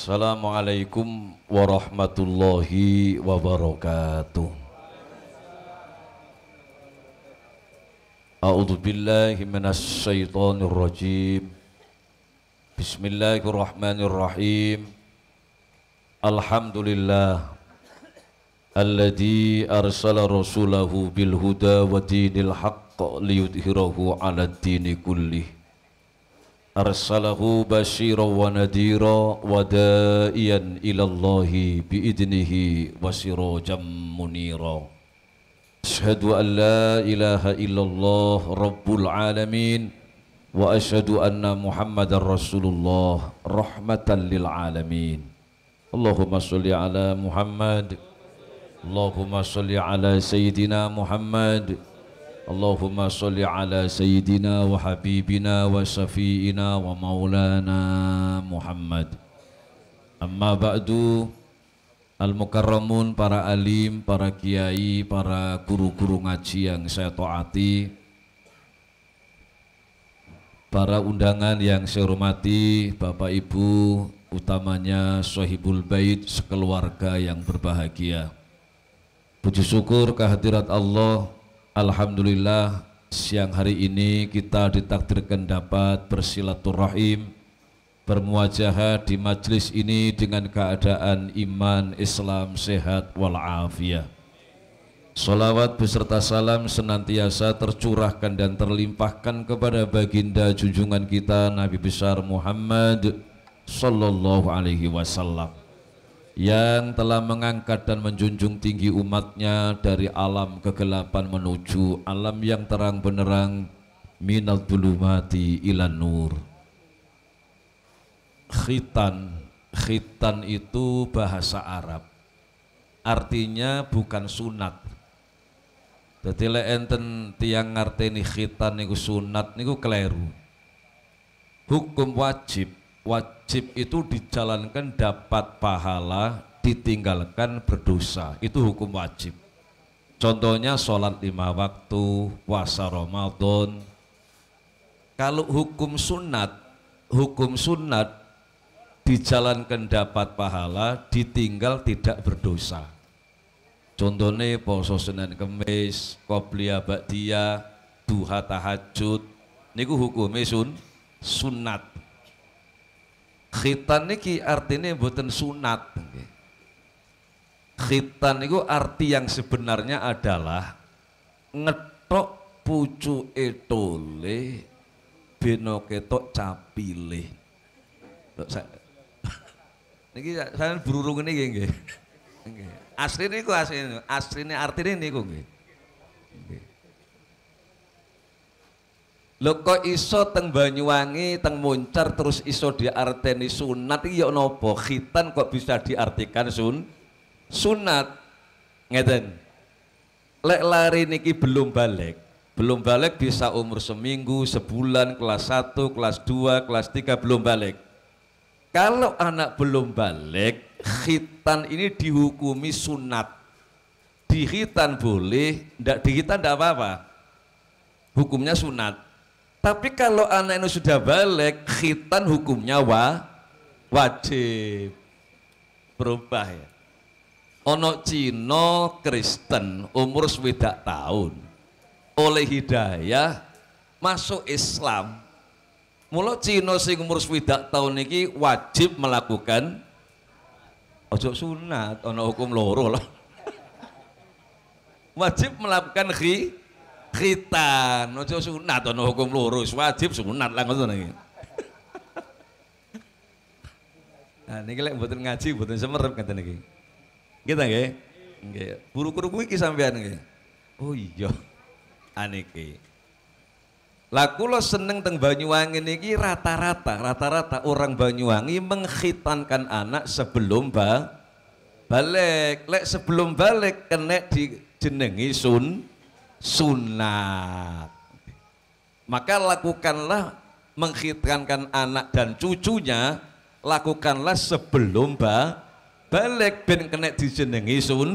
Assalamualaikum warahmatullahi wabarakatuh. A'udzu billahi minasy syaithanir rajim. Bismillahirrahmanirrahim. Alhamdulillah alladzi arsala rasulahu bil huda wa dinil haqq liyudhhirahu 'alad dini kullih. Arsalahu basyiran wa nadhira wa da'iyan ilallahi biidnihi wa sirajan munira. Asyhadu an la ilaha illallah rabbul alamin wa asyhadu anna muhammadar rasulullah rahmatan lil alamin. Allahumma sholli ala Muhammad, Allahumma sholli ala sayyidina Muhammad, Allahumma sholli ala sayyidina wa habibina wa syafi'ina wa maulana Muhammad. Amma ba'du, al-mukarramun, para alim, para kiai, para guru-guru ngaji yang saya taati, para undangan yang saya hormati, Bapak Ibu, utamanya Sohibul Bait, sekeluarga yang berbahagia. Puji syukur kehadirat Allah. Alhamdulillah, siang hari ini kita ditakdirkan dapat bersilaturahim, bermuajahah di majlis ini dengan keadaan iman Islam sehat walafiat. Salawat beserta salam senantiasa tercurahkan dan terlimpahkan kepada baginda junjungan kita Nabi besar Muhammad sallallahu alaihi wasallam, yang telah mengangkat dan menjunjung tinggi umatnya dari alam kegelapan menuju alam yang terang benderang, minal dhulumati ilan nur. Khitan itu bahasa Arab, artinya bukan sunat. Dadi lek enten tiyang ngarteni khitan niku sunat niku keliru. Hukum wajib itu dijalankan dapat pahala, ditinggalkan berdosa. Itu hukum wajib. Contohnya sholat 5 waktu, puasa Ramadan. Kalau hukum sunat dijalankan dapat pahala, ditinggal tidak berdosa. Contohnya poso Senin Kemis, qobliyah ba'diyah, duha tahajud, niku hukumnya sunat. Khitan niki artinya mboten sunat. Khitan niku arti yang sebenarnya adalah ngetok pucuke tole beno ketok capile. Niki sampeyan burung niki nggih. Nggih. Asline niku asline artine niku nggih. Nggih. Lho kok iso teng Banyuwangi, teng Muncar terus iso diarteni sunat iki ya napa? Khitan kok bisa diartikan sunat? Ngeten. Lek lari niki belum balik bisa umur seminggu, sebulan, kelas 1, kelas 2, kelas 3 belum balik. Kalau anak belum balik, khitan ini dihukumi sunat. Dihitan boleh, ndak dihitan ndak apa-apa. Hukumnya sunat. Tapi kalau anak itu sudah balik, khitan hukumnya wajib. Berubah ya. Ono Cina Kristen umur 20 tahun, oleh hidayah masuk Islam. Mula Cina sing umur 20 tahun ini wajib melakukan ojo sunat, ono hukum loro lah. Wajib melakukan khitan, ojo sunat, ono hukum loro, wajib sunat lah ngono niki. Nah niki lek mboten ngaji mboten semerep ngeten niki. Kita nggih. Nggih. Buru-buru iki sampean nggih. Oh iya. Aniki. Lah kula seneng teng Banyuwangi niki rata-rata orang Banyuwangi mengkhitankan anak sebelum balik. Lek sebelum balik kena dijenengi sunat. Maka lakukanlah mengkhitankan anak dan cucunya, lakukanlah sebelum balik ben kena dijenengi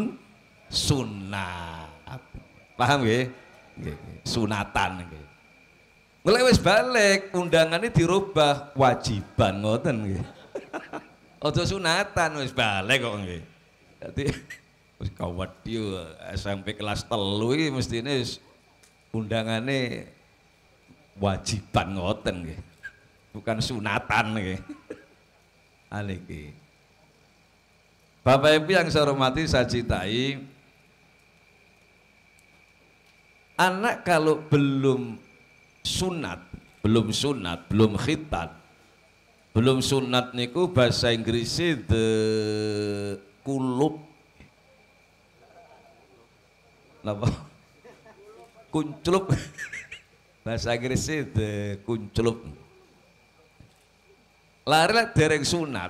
sunat. Paham nggih? Sunatan nggih. Mulai wis balik undangannya dirubah wajiban ngoten nggih. Ojo sunatan wis balik kok nggih. Dadi wis kawedhi SMP kelas 3 iki mestine undangane wajiban ngoten nggih. Bukan sunatan nggih. Aniki. Bapak Ibu yang saya hormati, saya cintai, anak kalau belum sunat, belum khitan, belum sunat niku bahasa Inggrisnya the kulub, napa? Kunclup, bahasa Inggrisnya the kunclup. Lari dereng sunat,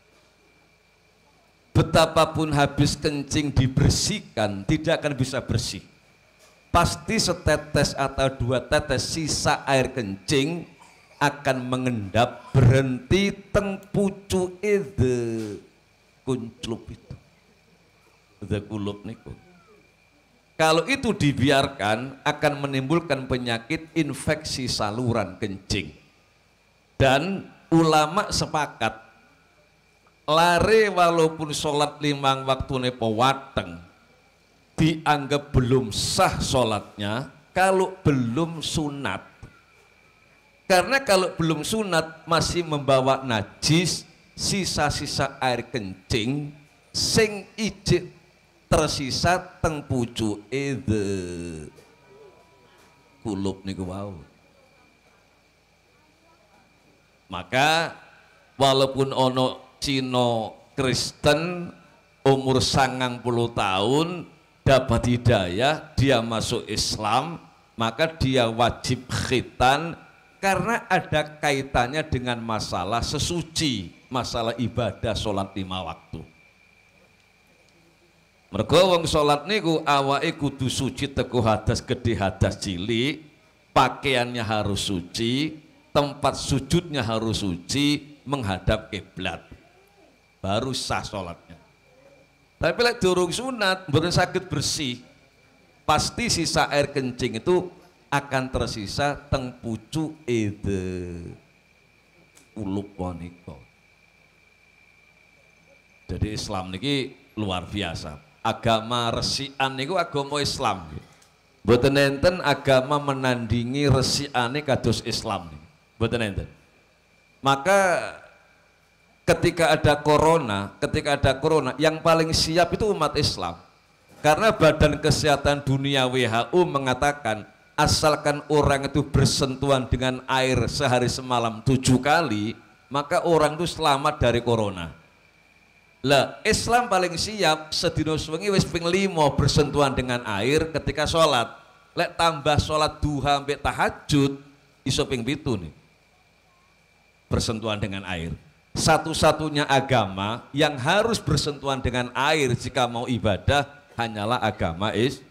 betapapun habis kencing dibersihkan tidak akan bisa bersih. Pasti setetes atau 2 tetes sisa air kencing akan mengendap berhenti teng pucuke the kunclup itu, the kulub niku. Kalau itu dibiarkan akan menimbulkan penyakit infeksi saluran kencing. Dan ulama sepakat lare walaupun sholat 5 waktu nepo wateng dianggap belum sah sholatnya kalau belum sunat, karena kalau belum sunat masih membawa najis sisa-sisa air kencing sing ijik tersisa teng pucuke the kulub niku wau. Maka walaupun ono Cino Kristen umur 90 tahun dapat hidayah, dia masuk Islam, maka dia wajib khitan karena ada kaitannya dengan masalah sesuci, masalah ibadah sholat 5 waktu. Mergo wong sholat niku awake kudu suci teku hadas gede hadas cilik, pakaiannya harus suci, tempat sujudnya harus suci, menghadap kiblat, baru sah sholatnya. Tapi lek durung sunat, mboten saged bersih, pasti sisa air kencing itu akan tersisa teng pucu ede kulub wanita. Jadi Islam niki luar biasa. Agama resikan niku agama Islam. Mboten enten agama menandingi resiane kados Islam. Mboten enten. Maka ketika ada corona, yang paling siap itu umat Islam. Karena Badan Kesehatan Dunia WHO mengatakan asalkan orang itu bersentuhan dengan air sehari semalam 7 kali, maka orang itu selamat dari corona. Lah, Islam paling siap sedina sewengi wis ping 5 bersentuhan dengan air ketika sholat. Lek tambah sholat duha sampai tahajud iso ping 7 nih. Bersentuhan dengan air. Satu-satunya agama yang harus bersentuhan dengan air jika mau ibadah hanyalah agama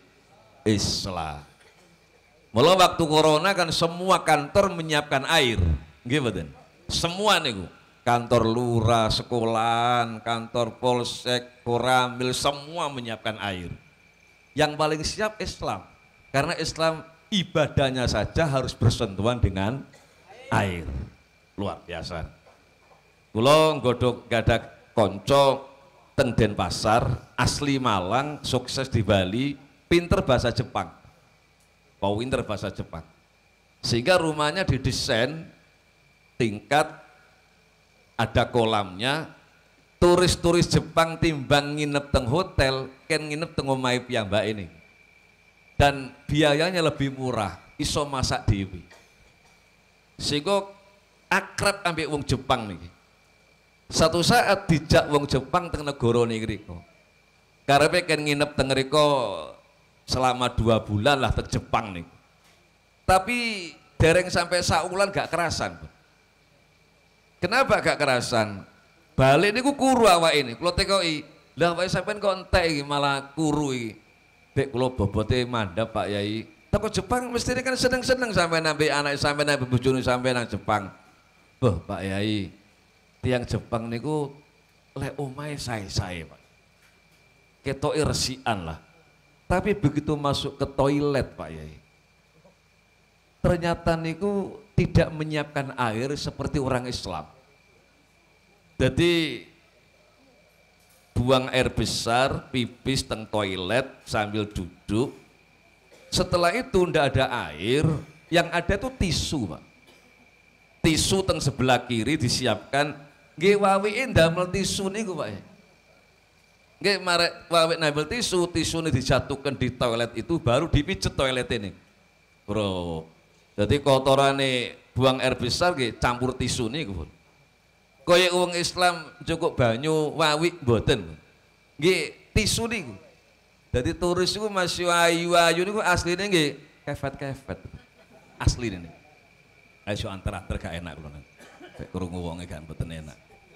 Islam. Mula waktu corona kan semua kantor menyiapkan air, nggih mboten? Semua niku, kantor lurah, sekolahan, kantor polsek, koramil, semua menyiapkan air. Yang paling siap Islam, karena Islam ibadahnya saja harus bersentuhan dengan air. Luar biasa. Kula nggodhog gadah kanca teng Denpasar, asli Malang, sukses di Bali, pinter bahasa Jepang. Pinter bahasa Jepang. Sehingga rumahnya didesain tingkat, ada kolamnya, turis-turis Jepang timbang nginep teng hotel, ken nginep teng omahe piyambak ini. Dan biayanya lebih murah, iso masak dewi. Sehingga akrab ambek wong Jepang niki. Satu saat dijak wong Jepang teng negara niki. Karepe ken nginep teng mriko selama 2 bulan lah teng Jepang nih. Tapi dereng sampai saulan gak kerasan. Kenapa gak kerasan? Balik niku kuru awak ini. Kula tekoki, lah awake sampean kok entek iki malah kuru iki. Dek kula bobote mandhap Pak Yai. Teko Jepang mestine kan seneng-seneng sampean ambek anak sampean ambek bojone sampean nang Jepang. Boh Pak Yai, tiang Jepang niku lek omahe sae-sae Pak. Ketoke resikan lah. Tapi begitu masuk ke toilet Pak Yai, ternyata niku tidak menyiapkan air seperti orang Islam. Jadi buang air besar, pipis teng toilet sambil duduk. Setelah itu ndak ada air, yang ada tuh tisu, Pak. Tisu teng sebelah kiri disiapkan, nggih wawike ndamel tisu niku, Pak. Nggih marek wawik nambel tisu, tisune dijatuhkan di toilet itu baru dipijet toilet ini. Bro. Jadi kotorane buang air besar nggih campur tisu niku. Kaya wong Islam cukup banyu wawi mboten. Nggih tisu niku. Dadi turis iku masih ayu-ayu niku asline nggih kefet-kefet. Asline niku. Ayo antar-antar gak enak kula nang. Nek krungu wonge gak mboten enak.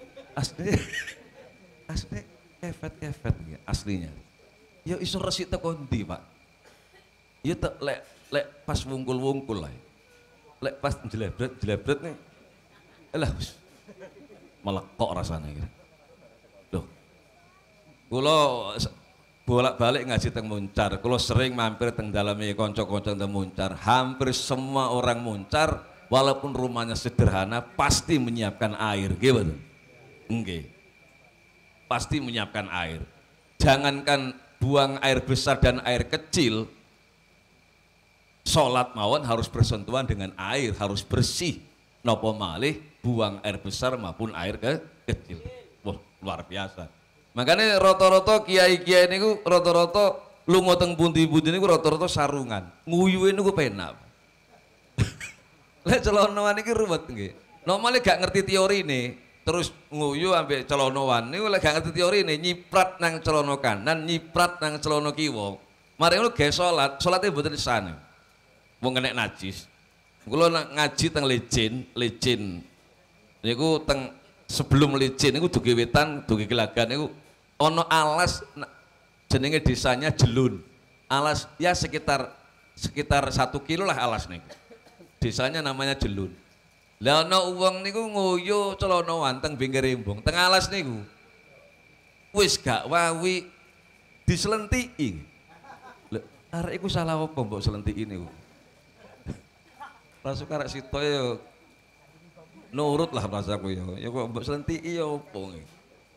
Asline kefet-kefet nggih aslinya. Ya iso resik teko ndi, Pak? Ya lek pas wungkul-wungkul lah. Lek pas jelebret nih. Elah melekok rasanya gitu. Loh. Kula bolak-balik ngaji teng Muncar, kula sering mampir teng daleme kanca-kanca teng Muncar. Hampir semua orang Muncar walaupun rumahnya sederhana pasti menyiapkan air, nggih betul? Nggih. Pasti menyiapkan air. Jangankan buang air besar dan air kecil, sholat mawon harus bersentuhan dengan air, harus bersih. Nopo malih buang air besar maupun air kecil. Wah, luar biasa. Makanya rata-rata kiai-kiai niku rata-rata lunga teng pundi-pundi niku rata-rata sarungan. Nguyuhe niku penak. Lek celonoan iki ruwet nggih. Nomale gak ngerti teorine, terus nguyu ambek celonoan niku lek gak ngerti teorine nyiprat nang celana kanan, nyiprat nang celana kiwa. Mari ngono ge salate mboten sane. Wong kena najis. Kula ngaji teng licin niku teng sebelum licin niku dugi wetan, dugi gelagan niku ana alas jenenge desanya Jelun. Alas ya sekitar 1 kilo lah alas niku. Desanya namanya Jelun. Lah ana wong niku nguyu celana teng pinggir embong, teng alas niku. Wis gak wawi diselentiki. Lho, arek iku salah apa mbok selentiki niku? Rasu karek sito ya nurut lah rasaku ya. Ya kok mbok selentiki ya opo nggih.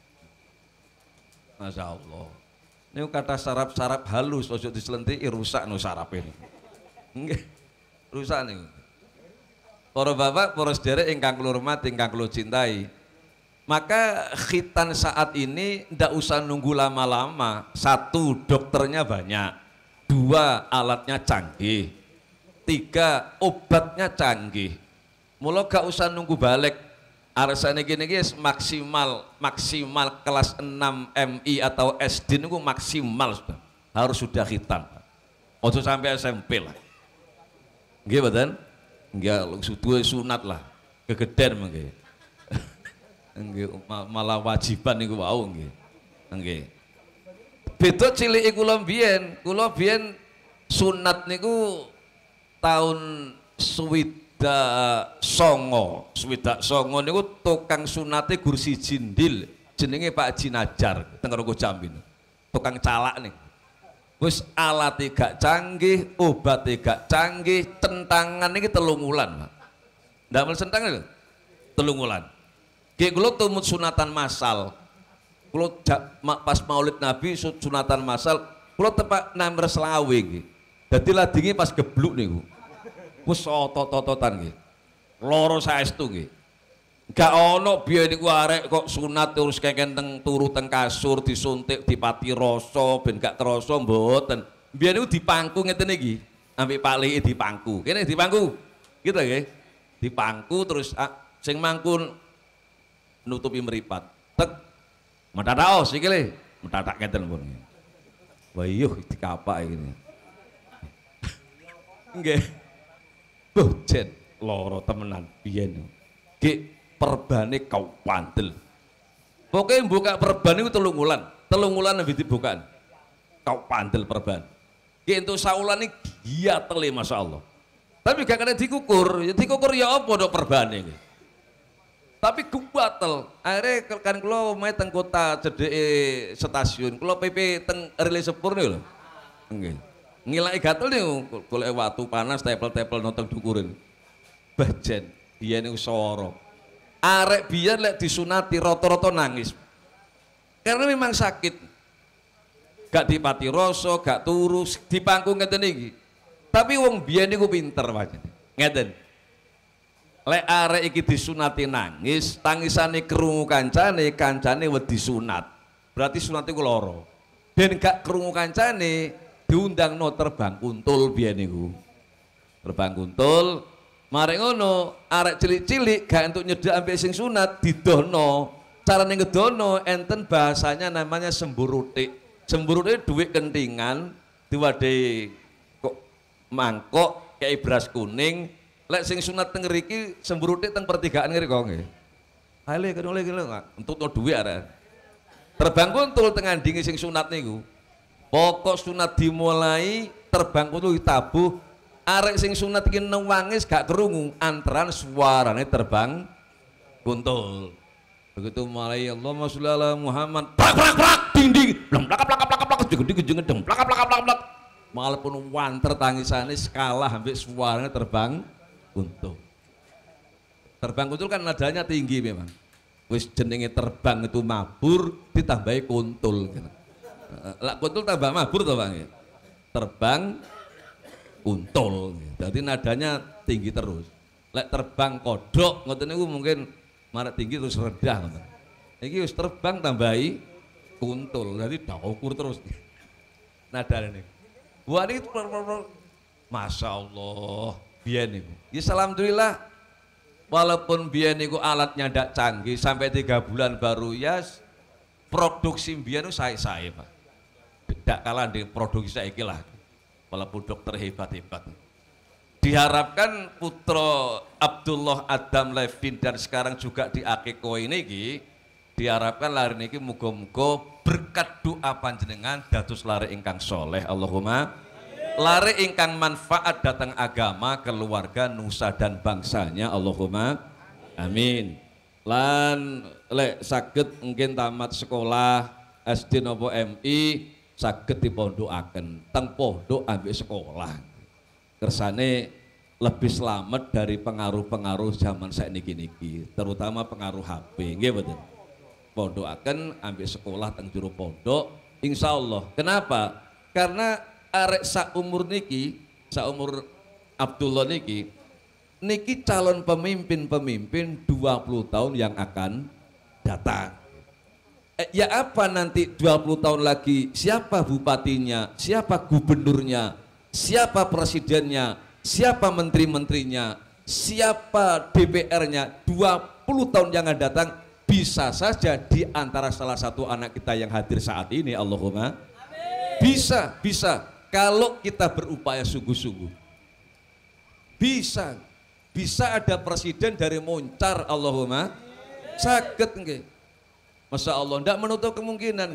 Masyaallah. Niku kata sarap-sarap halus ojo diselentiki rusak no sarape niku. Nggih. Rusak niku. Para bapak, para sederek ingkang kula hormati, ingkang kula cintai. Maka khitan saat ini ndak usah nunggu lama-lama. 1, dokternya banyak. 2, alatnya canggih. 3, obatnya canggih. Mula gak usah nunggu balik. Arsane gini guys maksimal kelas 6 MI atau SD niku maksimal sudah. Harus sudah khitan. Ojo sampai SMP lah. Nggih mboten? Nggih sudah sunat lah. Kegeden mengke. Nggih malah wajiban niku wau nggih. Nggih. Beda ciliki kula biyen sunat niku tahun songo niku tukang sunate gur siji ndil jenenge Pak Haji Najar teng Roko Jambi. Tukang calak nih. Wis alate gak canggih, obate gak canggih, centangan iki 3 wulan, Pak. Ndamel centangan lho. 3 wulan. Nggih kula tumut sunatan massal. Kula pas Maulid Nabi sunatan massal, kula tepak nomor 20 nggih. Dadi ladinge pas gebluk niku. Wis otot-ototan nggih. Loro saestu nggih. Gak ono biyen niku arek kok sunat terus kekenteng turu teng kasur disuntik dipati rasa ben gak krasa mboten. Biyen niku dipangku ngeten iki. Ambek Pak Liki dipangku. Kene dipangku. Gitu nggih. Dipangku terus sing mangkun nutupi meripat. Tek. Metatak sikile. Metatak ngeten pun. Wayuh dikapak iki. Nggih. Jen loro temenan biyen. Nggih perbane kau pandel. Pokoke buka perban niku 3 wulan. 3 wulan nembe dibukaan. Kau pandel perban. Nggih entuk saulan iki giatele masyaallah. Tapi gak kena dikukur ya apa ndok perbane iki. Tapi kuwatel. Akhirnya kan kula omahe teng kota cedeke stasiun. Kula PP teng Rele Sepur niku lho. Nggih. Ngilaki gatel niku golek watu panas tepel-tepel nonton dukurin. Bajen biyen niku soro. Arek biyen lek disunati rata-rata nangis. Karena memang sakit. Gak dipati rasa, gak turu, di panggung ngeten iki. Tapi wong biyen niku pinter wae. Ngeten. Lek arek iki disunati nangis, tangisane krungu kancane, kancane wedi sunat. Berarti sunat iku lara. Ben gak krungu kancane, diundangno terbang kuntul biyen niku. Terbang kuntul, mari ngono, arek cilik-cilik gak entuk nyedhak ambek sing sunat didono. Carane ngedono enten bahasanya namanya semburutik. Semburutik duit kentingan, diwadahi kok mangkok kayak beras kuning. Lek sing sunat teng ngriki semburutik teng pertigaan ngriki kok nggih. Ale kene oleh entutno dhuwit arek. Terbang kuntul teng ngandingi sing sunat niku. Pokok sunat dimulai terbang kuntul ditabuh. Arek sing sunat iki nangis gak krungu antaran suarane terbang kuntul. Begitu mulai Allahumma sholli ala Muhammad. Plak ding ding. Plak gede deng. Plak. Walaupun wanter tangisane kalah ambek suarane terbang kuntul. Terbang kuntul kan nadanya tinggi memang. Wis jenenge terbang itu mabur ditambahi kuntul. Lah kuntul tambah mabur to, Bang. Terbang kuntul. Jadi nadanya tinggi terus. Lek terbang kodok ngoten niku mungkin marek tinggi terus rendah ngoten. Iki wis terbang tambahi kuntul. Jadi daukur terus. Nadane niku. Wah niku Masya Allah. Biyen niku. Ya alhamdulillah walaupun biyen niku alatnya ndak canggih sampai 3 bulan baru ya produksi biyen niku sae-sae, Pak. Tidak kalah dengan produksi saiki lah. Walaupun dokter hebat-hebat. Diharapkan putra Abdullah Adam Levin dan sekarang juga di Akeko ini diharapkan lari niki muga-muga berkat doa panjenengan dados lari ingkang soleh. Allahumma lari ingkang manfaat datang agama, keluarga, nusa dan bangsanya. Allahumma amin. Lan lek saged mungkin tamat sekolah SD nopo MI saged dipondokaken teng pondok ambek sekolah. Kersane lebih selamat dari pengaruh-pengaruh zaman saiki niki, terutama pengaruh HP. Nggih mboten. Pondokaken ambek sekolah teng jero pondok insyaallah. Kenapa? Karena arek sak umur niki, sak umur Abdullah niki calon pemimpin-pemimpin 20 tahun yang akan datang. Ya apa nanti 20 tahun lagi, siapa bupatinya, siapa gubernurnya, siapa presidennya, siapa menteri-menterinya, siapa DPR-nya 20 tahun yang akan datang bisa saja di antara salah satu anak kita yang hadir saat ini. Allahumma bisa kalau kita berupaya sungguh-sungguh. Bisa ada presiden dari Moncar. Allahumma saged nggih. Masya Allah, tidak menutup kemungkinan.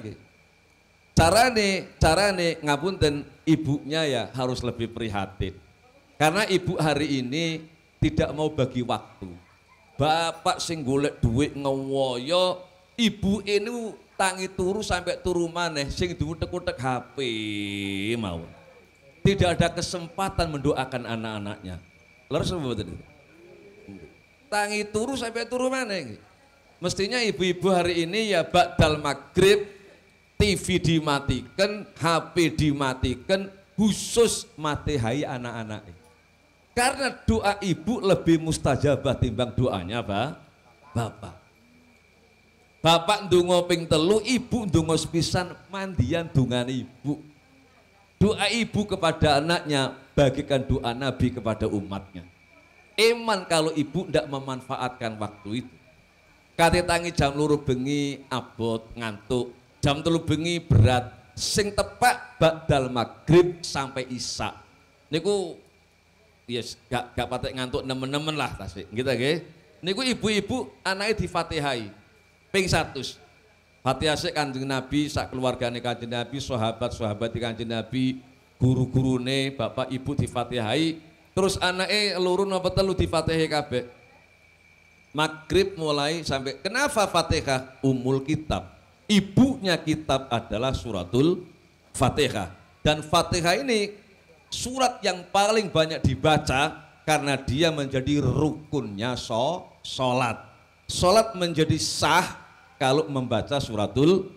Carane ngapunten ibunya ya harus lebih prihatin. Karena ibu hari ini tidak mau bagi waktu. Bapak sing golek duit ngewoyo, ibu ini tangi turu sampai turu maneh sing diutek-utek HP mau. Tidak ada kesempatan mendoakan anak-anaknya. Lalu sebab itu. Tangi turu sampai turu maneh. Mestinya ibu-ibu hari ini ya ba'dal maghrib TV dimatikan, HP dimatikan, khusus matihai anak-anak. Karena doa ibu lebih mustajabah timbang doanya bapak. Bapak ndonga ping 3, ibu ndonga sepisan, mandian dongan ibu. Doa ibu kepada anaknya bagikan doa Nabi kepada umatnya. Eman kalau ibu tidak memanfaatkan waktu itu. Kate tangi jam 2 bengi abot ngantuk, jam 3 bengi berat, sing tepak ba'dal maghrib sampai isya. Niku yes gak patek ngantuk nemen-nemen lah tasik. Gitu nggih. Niku ibu-ibu anake difatihai. Ping 100. Fatihah sik Kanjeng Nabi, sak keluargane Kanjeng Nabi, sahabat-sahabat Kanjeng Nabi, guru-gurune, bapak ibu difatihai, terus anake loro napa telu difatihai kabeh. Maghrib mulai sampai kenapa Fatihah umul kitab, ibunya kitab adalah suratul Fatihah, dan Fatihah ini surat yang paling banyak dibaca karena dia menjadi rukunnya sholat menjadi sah kalau membaca suratul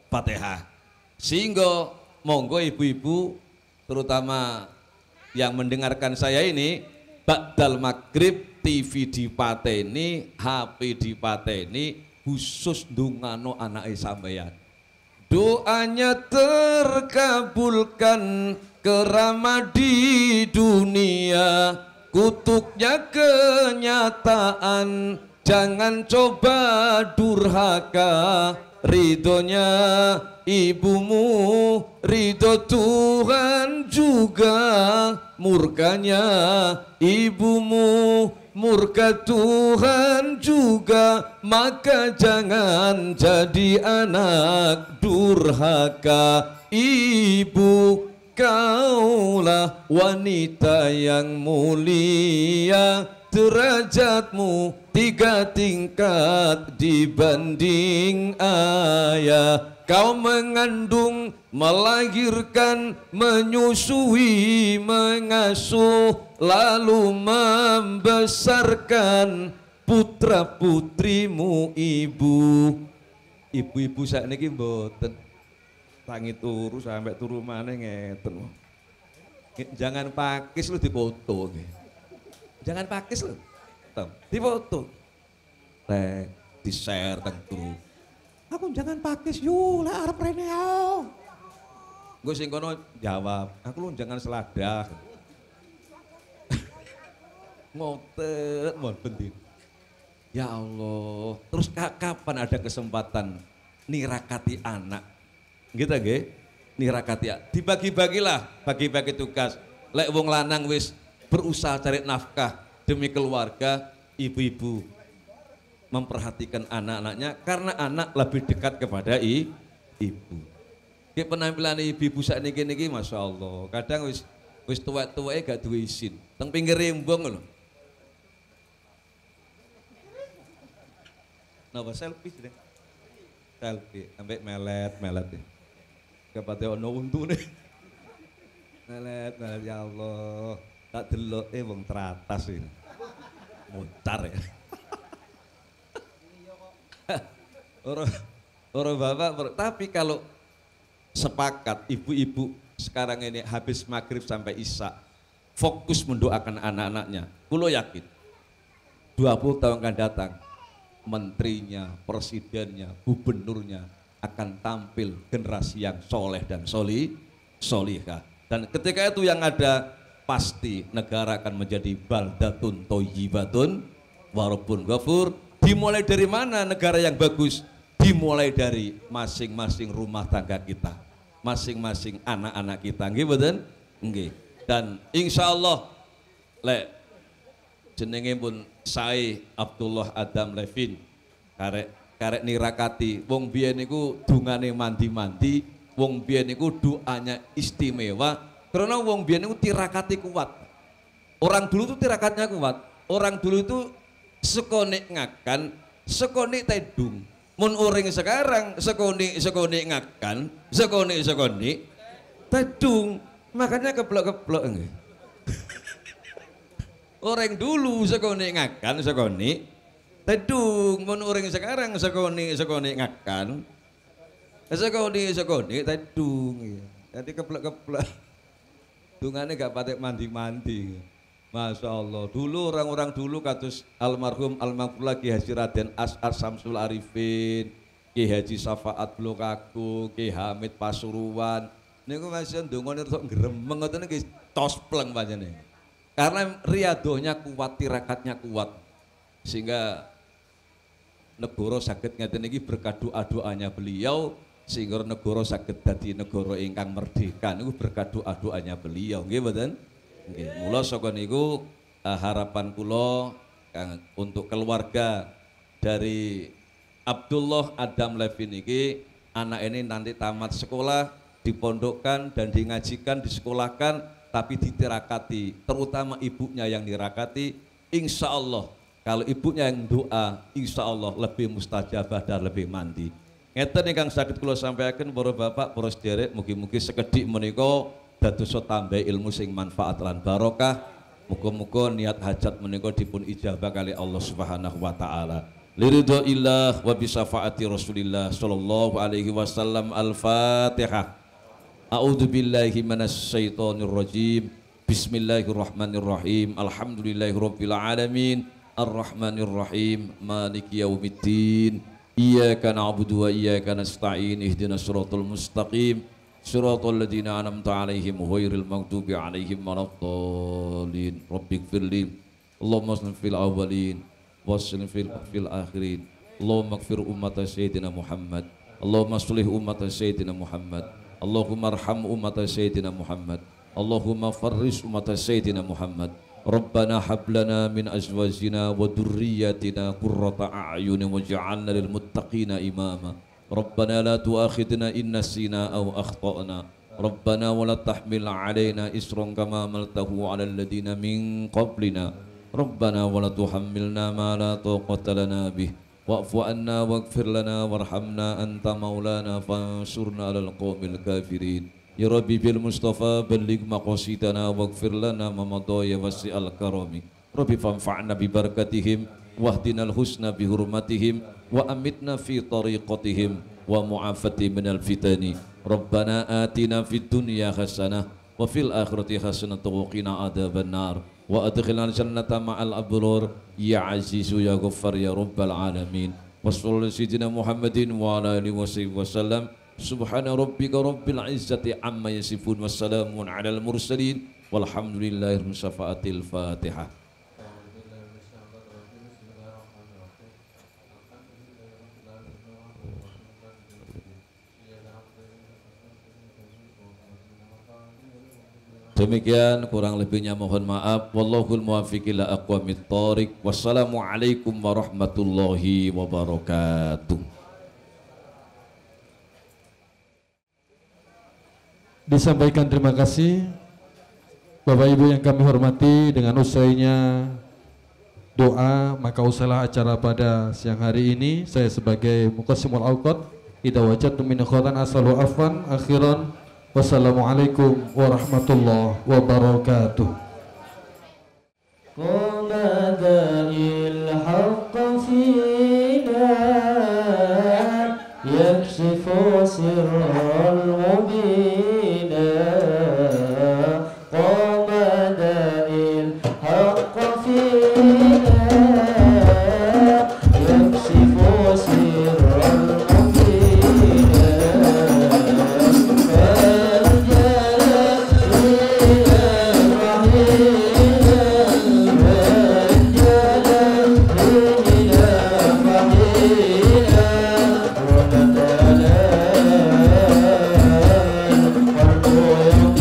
Fatihah. Sehingga monggo ibu-ibu terutama yang mendengarkan saya ini ba'dal maghrib TV dipateni, HP dipateni, khusus ndungano anake sampeyan. Doanya terkabulkan kerama di dunia, kutuknya kenyataan, jangan coba durhaka. Ridhonya ibumu, ridho Tuhan juga, murkanya ibumu, murka Tuhan juga, maka jangan jadi anak durhaka. Ibu, kaulah wanita yang mulia, derajatmu 3 tingkat dibanding ayah. Kau mengandung, melahirkan, menyusui, mengasuh, lalu membesarkan putra putrimu ibu. Ibu-ibu sakniki mboten tangi turu sampai turu maneh ngeten. Jangan pakis lu dipoto. Jangan pakis lu. Dipoto. Di share teng turu. Aku jangan pakis yo lah arep rene yo. Gue sing kono jawab, aku lu jangan seladah. Ngoten mon penting. Ya Allah, terus kapan ada kesempatan nirakati anak? Gitu nggih. Nirakati. Dibagi-bagilah, bagi-bagi tugas. Lek wong lanang wis berusaha cari nafkah demi keluarga, ibu-ibu memperhatikan anak-anaknya karena anak lebih dekat kepada ibu. Ki penampilan ibu-ibu sakniki Masya Allah. Kadang wis tuwek-tuweke gak duwe isin. Teng pinggir rembong lho. Napa selfie deh. Selfie ambek melet-melet. Kapate ono untune. Melet ya Allah. Tak delok wong teratas iki. Moncar ya. Orang bapak, tapi kalau sepakat ibu-ibu sekarang ini habis maghrib sampai isya fokus mendoakan anak-anaknya, kulo yakin 20 tahun akan datang menterinya, presidennya, gubernurnya akan tampil generasi yang soleh dan solihah. Dan ketika itu yang ada pasti negara akan menjadi baldatun thayyibatun wa rabbun ghafur. Dimulai dari mana negara yang bagus? Dimulai dari masing-masing rumah tangga kita, masing-masing anak-anak kita, nggih mboten? Nggih. Dan insya Allah lek jenenge pun sae Abdullah Adam Levin karek nirakati wong biyen niku dungane mandi-mandi, wong biyen niku doanya istimewa karena wong biyen niku tirakati kuat. Orang dulu tuh tirakatnya kuat. Orang dulu itu sekonik ngakan, sekonik tedung. Mun uring sekarang sekonik ngakan, sekonik tedung. Makanya keplok-keplok nggih. Orang dulu sekonik ngakan, sekonik tedung. Mun uring sekarang sekonik ngakan, sekonik tedung. Jadi keplok-keplok. Dungane gak patek mandi-mandi. Masya Allah, dulu orang-orang dulu kados almarhum almarhumlah Ki Haji Raden As'ad Samsul Arifin, Ki Haji Safaat Blokaku, Ki Hamid Pasuruan. Niku masih ndongone rada gremeng ngoten niki tospleng panjenengan. Karena riadohnya kuat, tirakatnya kuat. Sehingga negara saged ngeten iki berkat doa-doanya beliau sehingga negara saged dadi negara ingkang merdeka niku berkat doa-doanya beliau. Nggih mboten? Nggih, mula saka niku harapan kula untuk keluarga dari Abdullah Adam Levin iki anak ini nanti tamat sekolah dipondokkan dan dingajikan, disekolahkan, tapi ditirakati, terutama ibunya yang dirakati. Insya Allah kalau ibunya yang doa, insya Allah lebih mustajabah dan lebih mandi. Ngeten ingkang saged kula sampaikan para bapak, para sederek, mugi-mugi sekedhik menika dados tambah ilmu sing manfaat lan barokah. Muga-muga niat hajat menika dipun ijabah kali Allah Subhanahu wa taala. liridhaillah wa bisafaati Rasulillah sallallahu alaihi wasallam. Al-Fatihah. A'udzu billahi minasyaitonir rajim. Bismillahirrahmanirrahim. Alhamdulillahirabbil alamin. Arrahmanir rahim. Maliki yaumiddin. Iyyaka na'budu wa iyyaka nasta'in. Ihdinas siratal mustaqim. Siratal ladzina an'amta 'alaihim ghairil maghdubi 'alaihim waladdallin. Rabbighfirli. Allahumma salli fil awwalin wassallim fil akhirin. Allahumma ighfir ummata sayyidina Muhammad. Allahumma sholih ummata sayyidina Muhammad. Allahumma arham ummata sayyidina Muhammad. Allahumma farris ummata sayyidina Muhammad. Rabbana hab lana min azwajina wa dhurriyyatina qurrata a'yunin waj'alna lil muttaqina imama. Rabbana la tu'akhidna in nasina aw akhtana. Rabbana wa la tahmil 'alaina isran kama hamaltahu 'alal ladzina min qablina. Rabbana wa la tuhammilna ma la taqata lana bih. Wa'fu anna waghfir lana warhamna anta maulana fansurna 'alal qaumil kafirin. Ya Rabbi bil Mustafa balligh maqasidana waghfir lana ma madha ya wasi'al karami. Rabbi fanfa'na bi barakatihim wahdinal husna bi hurmatihim wa amitna fi tariqatihim wa mu'afati minal fitani. Rabbana atina fid dunya hasanah wa fil akhirati hasanah wa qina adzaban nar. Wa adkhilna jannata ma'al abrur ya azizu ya ghaffar ya rabbal alamin. Wassallallahu sayyidina Muhammadin wa ala alihi wasallam. Subhana rabbika rabbil izzati amma yasifun wassalamun alal mursalin walhamdulillahi rabbil Fatihah. Demikian kurang lebihnya mohon maaf. Wallahul muwaffiq ila aqwamit thoriq. Wassalamualaikum warahmatullahi wabarakatuh. Disampaikan terima kasih Bapak Ibu yang kami hormati. Dengan usainya doa maka usailah acara pada siang hari ini. Saya sebagai Muqassimul Awqat idza wajadtum min khairin asalu afwan akhiran. Wassalamualaikum warahmatullahi wabarakatuh. Qamada'il haqqa fina yakshifu sirral mubina. Qamada'il haqqa fina yakshifu sirral mubina. Oh,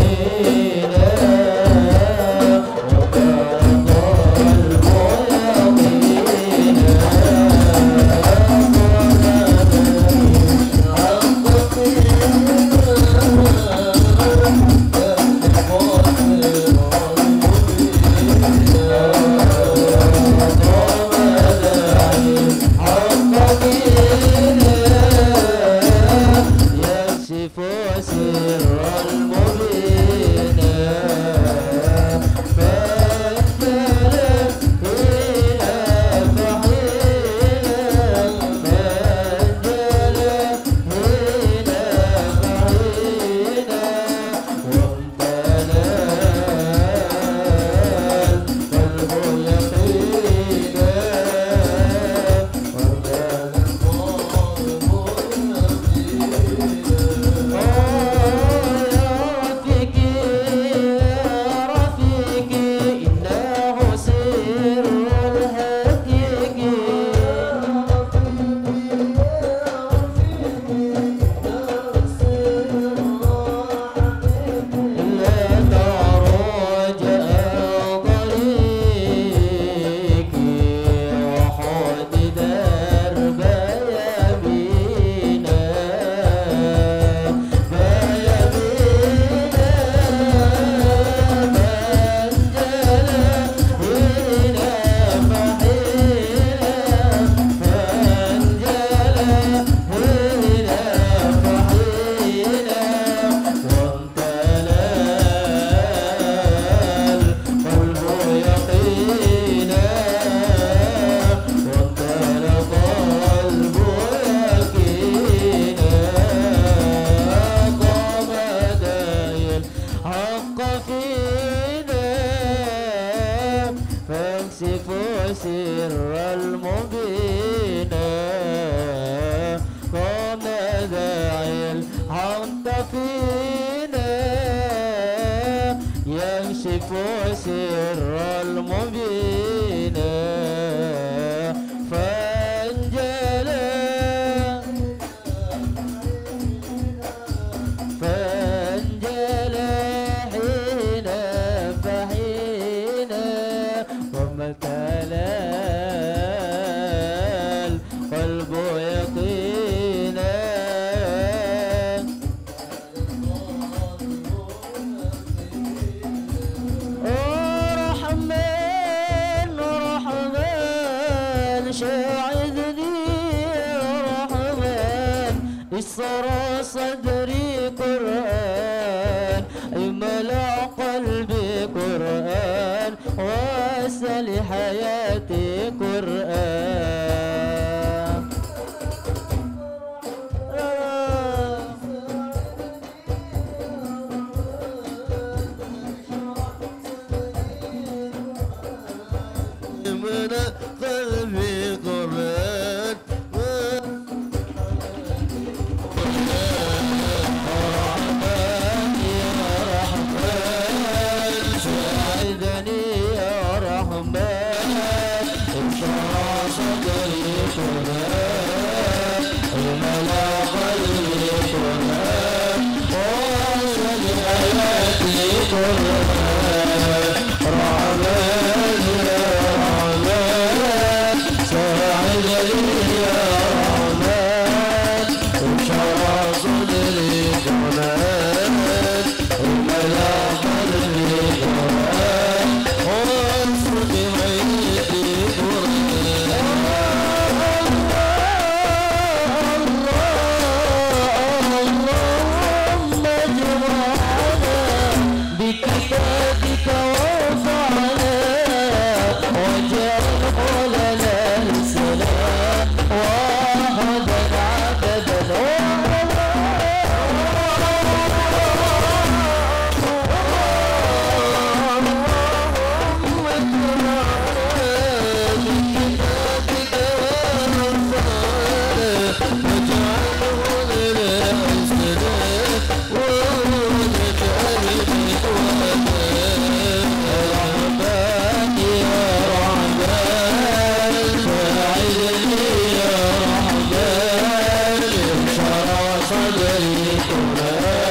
والسر المبين ومداعي الحق فينا يكشف سر المبين فانجلى حين فحين ومتلا القلب يقينا رحمن شاهدني رحمن اسرى صدري قرآن املأ قلبي قرآن واسل حياتي قرآن من قلبي قرآن رحمن يا رحمن ساعدني يا رحمن اشرح صدري قرآن وملأ قلبي قرآن ووصل حياتي قرآن رحمن يا رحمن ساعدني يا رحمن اشرح صدري قرآن وملأ قلبي قرآن وانصت حياتي قرآن اللهم اجمعنا بكتابك وارفعنا واجعله لنا السلام وحدا عبدا صدري قرآن